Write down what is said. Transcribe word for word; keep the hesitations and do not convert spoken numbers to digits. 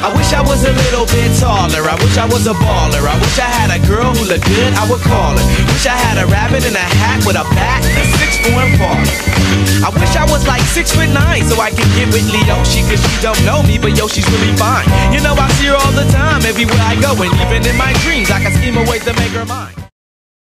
I wish I was a little bit taller. I wish I was a baller. I wish I had a girl who looked good, I would call her. Wish I had a rabbit in a hat with a bat and a six-form baller. I wish I was like six foot nine so I could get with Leoshi, cause she don't know me, but yo, she's really fine. You know I see her all the time, everywhere I go, and even in my dreams I can scheme a way to make her mine.